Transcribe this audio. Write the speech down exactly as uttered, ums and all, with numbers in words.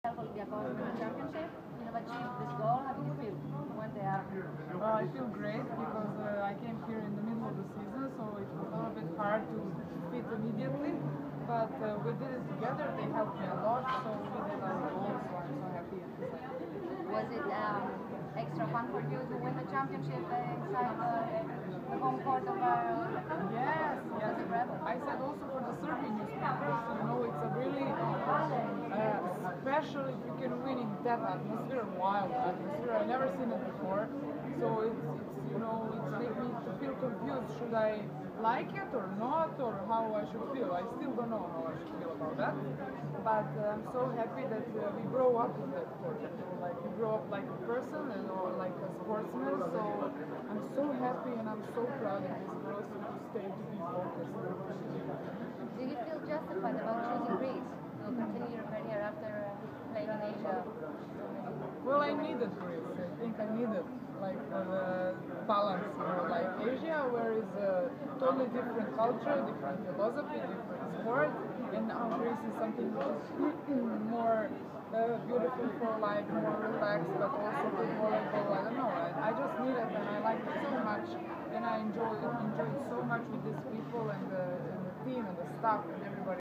Olympiacos in the championship. You have achieved this goal. How do you feel when they are? Uh, I feel great because uh, I came here in the middle of the season, so it was a little bit hard to fit immediately. But uh, we did it together. They helped me a lot, so we did our goal. So I'm so happy. Was it um, extra fun for you to win the championship inside the, the home court of our? Yes, yes. I said also for the Serbian newspapers, you know, it's a really uh, special if you can win in that atmosphere, wild atmosphere. I've never seen it before. So it's, it's you know, it's made me to feel confused. Should I like it or not, or how I should feel? I still don't know how I should feel about that. But uh, I'm so happy that uh, we grow up in that sport. You know, like we grow up like a person and or like a sportsman. So I'm so happy and I'm so proud of this girls to stay to be focused. Do you feel justified about choosing Greece to continue your career after uh, playing in Asia? Well, I needed Greece. I think I needed like for the balance, you know, like Asia, where is a totally different culture, different philosophy, different sport, and now Greece is something which is more uh, beautiful for life, more relaxed, but also good volleyball. I don't know. I, I just need it, and I like it so much, and I enjoy it, enjoy it so much with these people and the, and the team and the staff and everybody.